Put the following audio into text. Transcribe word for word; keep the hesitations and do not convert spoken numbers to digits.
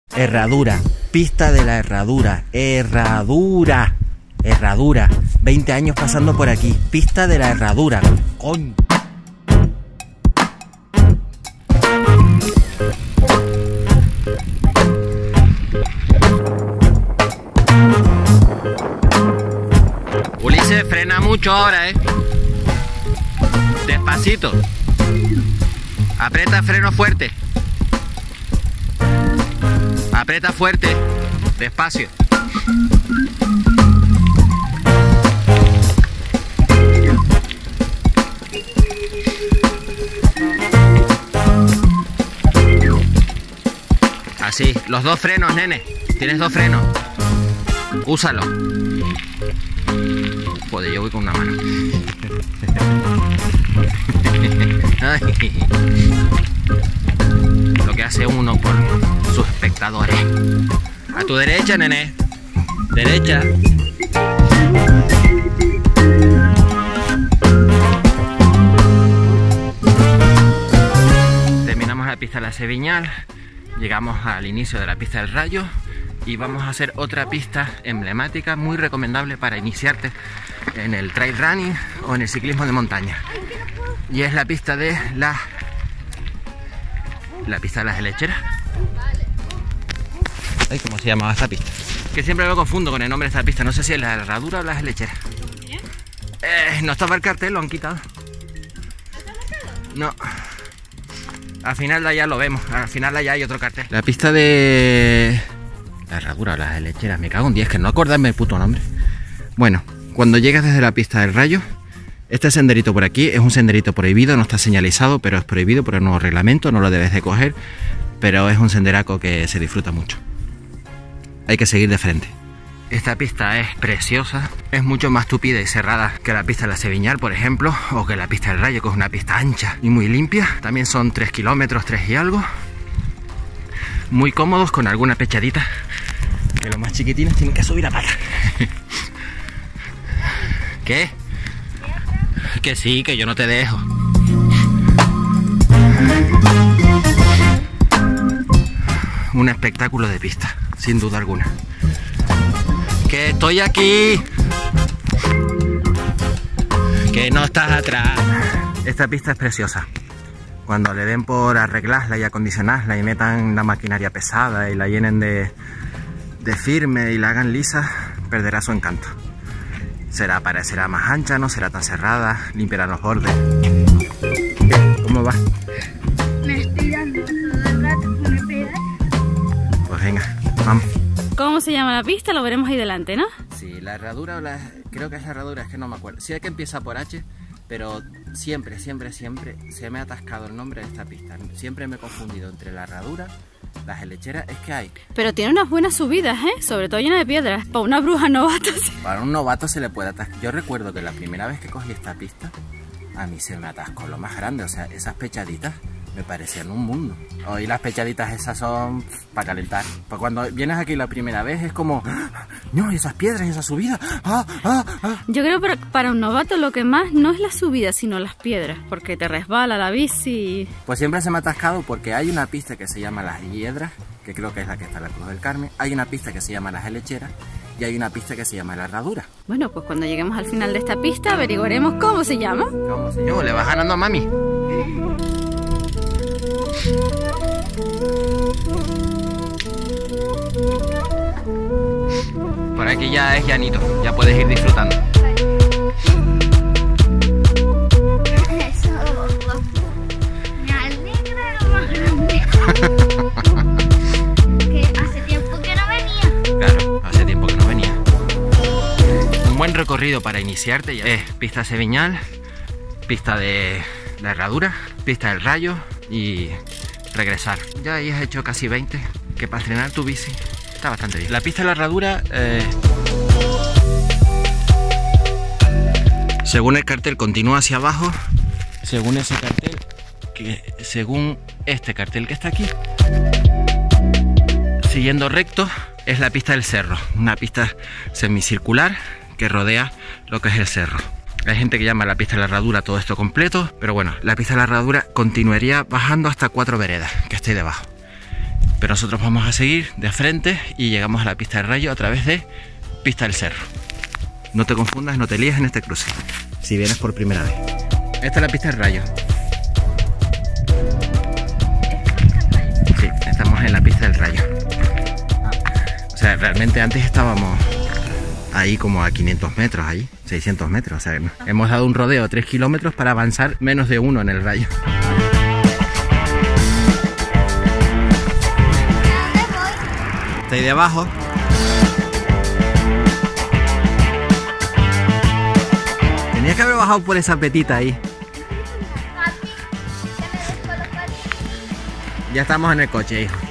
Herradura, pista de la Herradura, Herradura, Herradura, veinte años pasando por aquí, pista de la Herradura, coño. Ulises, frena mucho ahora, eh. Despacito. Aprieta freno fuerte. Aprieta fuerte. Despacio. Así, los dos frenos, nene. Tienes dos frenos. Úsalo. Joder, yo voy con una mano. Lo que hace uno por sus espectadores. A tu derecha, nene. Derecha. Terminamos la pista de la Seviñal. Llegamos al inicio de la pista del Rayo. Y vamos a hacer otra pista emblemática, muy recomendable para iniciarte en el trail running o en el ciclismo de montaña. Y es la pista de la la pista de las helecheras. Ay, ¿cómo se llamaba esta pista? Que siempre me confundo con el nombre de esta pista. No sé si es la Herradura o las helecheras. Eh, no estaba el cartel, lo han quitado. No. Al final de allá lo vemos. Al final de allá hay otro cartel. La pista de la Herradura o las helecheras. Me cago en diez, que no acordarme el puto nombre. Bueno, cuando llegas desde la pista del Rayo, este senderito por aquí es un senderito prohibido, no está señalizado, pero es prohibido por el nuevo reglamento, no lo debes de coger, pero es un senderaco que se disfruta mucho. Hay que seguir de frente. Esta pista es preciosa, es mucho más tupida y cerrada que la pista de la Seviñal, por ejemplo, o que la pista del Rayo, que es una pista ancha y muy limpia. También son tres kilómetros, tres y algo. Muy cómodos, con alguna pechadita, que los más chiquitines tienen que subir a pata. ¿Qué? Que sí, que yo no te dejo. Un espectáculo de pista, sin duda alguna. Que estoy aquí. Que no estás atrás. Esta pista es preciosa. Cuando le den por arreglarla y acondicionarla y metan la maquinaria pesada y la llenen de, de firme y la hagan lisa, perderá su encanto. Será, parecerá más ancha, no será tan cerrada, limpiará los bordes. ¿Cómo va? Me estoy dando todo el rato con una piedra. Pues venga, vamos. ¿Cómo se llama la pista? Lo veremos ahí delante, ¿no? Sí, la Herradura o la... creo que es la Herradura, es que no me acuerdo. Sí, es que empieza por H, pero siempre, siempre, siempre se me ha atascado el nombre de esta pista. Siempre me he confundido entre la Herradura, las helecheras, es que hay. Pero tiene unas buenas subidas, ¿eh? Sobre todo llena de piedras. Para una bruja novata. Sí. Para un novato se le puede atascar. Yo recuerdo que la primera vez que cogí esta pista, a mí se me atascó lo más grande. O sea, esas pechaditas me parecían un mundo. Hoy las pechaditas esas son para calentar. Pues cuando vienes aquí la primera vez es como... No, esas piedras, esa subida. Ah, ah, ah. Yo creo que para, para un novato lo que más no es la subida, sino las piedras. Porque te resbala la bici. Pues siempre se me ha atascado porque hay una pista que se llama Las Hiedras, que creo que es la que está en la Cruz del Carmen. Hay una pista que se llama Las Helecheras y hay una pista que se llama La Herradura. Bueno, pues cuando lleguemos al final de esta pista averiguaremos cómo se llama. ¿Cómo se llama? ¿Le vas ganando a mami? Por aquí ya es llanito, ya puedes ir disfrutando. Eso me alegra lo más grande. Que hace tiempo que no venía. Claro, hace tiempo que no venía. Un buen recorrido para iniciarte ya es pista Seviñal, pista de la Herradura, pista del Rayo y regresar. Ya ahí has hecho casi veinte, que para estrenar tu bici está bastante bien. La pista de la Herradura, eh, según el cartel, continúa hacia abajo. Según ese cartel, que según este cartel que está aquí, siguiendo recto, es la pista del cerro. Una pista semicircular que rodea lo que es el cerro. Hay gente que llama la pista de la Herradura todo esto completo, pero bueno, la pista de la Herradura continuaría bajando hasta cuatro veredas, que estoy debajo. Pero nosotros vamos a seguir de frente y llegamos a la pista del Rayo a través de Pista del Cerro. No te confundas, no te líes en este cruce, si vienes por primera vez. Esta es la pista del Rayo. Sí, estamos en la pista del Rayo. O sea, realmente antes estábamos ahí como a quinientos metros, ahí, seiscientos metros. O sea, hemos dado un rodeo de tres kilómetros para avanzar menos de uno en el Rayo. Está ahí de abajo. Tenía que haber bajado por esa petita ahí. Ya estamos en el coche, hijo.